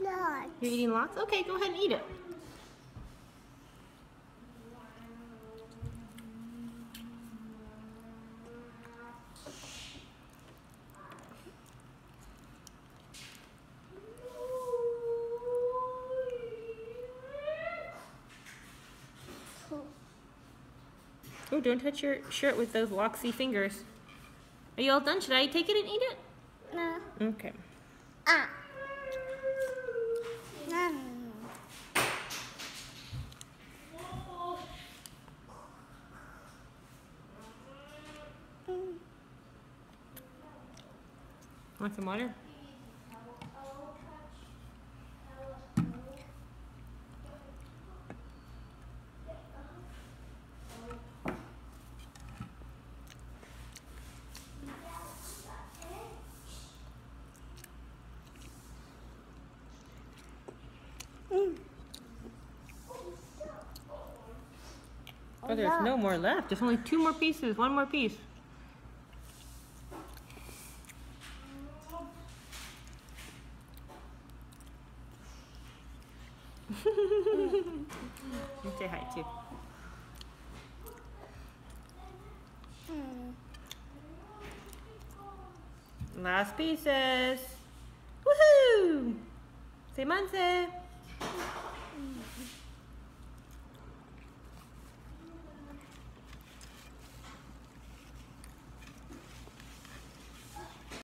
lots. You're eating lots? Okay, go ahead and eat it. Oh, don't touch your shirt with those waxy fingers. Are you all done? Should I take it and eat it? No. Okay. Ah. No. Want some water? Oh, there's no more left. There's only 2 more pieces. 1 more piece. You say hi too. Last pieces. Woohoo! Say Manse.